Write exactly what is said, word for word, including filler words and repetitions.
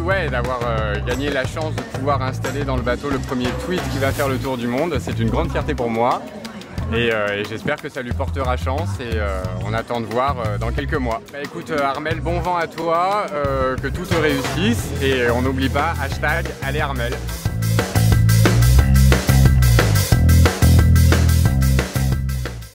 ouais, d'avoir euh, gagné la chance de pouvoir installer dans le bateau le premier tweet qui va faire le tour du monde. C'est une grande fierté pour moi. Et, euh, et j'espère que ça lui portera chance et euh, on attend de voir euh, dans quelques mois. Bah écoute euh, Armelle, bon vent à toi, euh, que tout te réussisse et on n'oublie pas, hashtag allez Armelle.